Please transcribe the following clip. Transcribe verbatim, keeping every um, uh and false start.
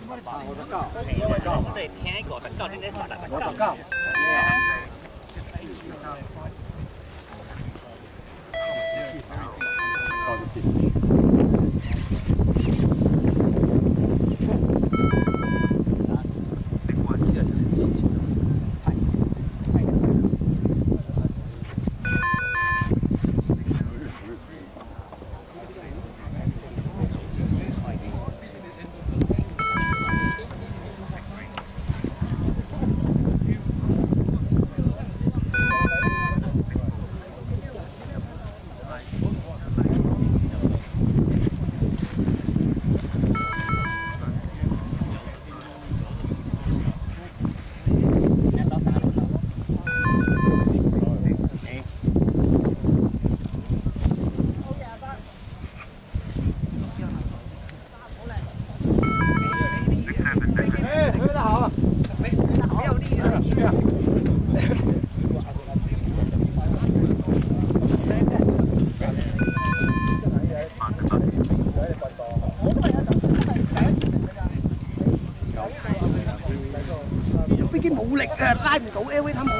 我特教，我哋聽過特教，點解話特教？我特教。飛機冇力啊，拉唔到 L V 氹。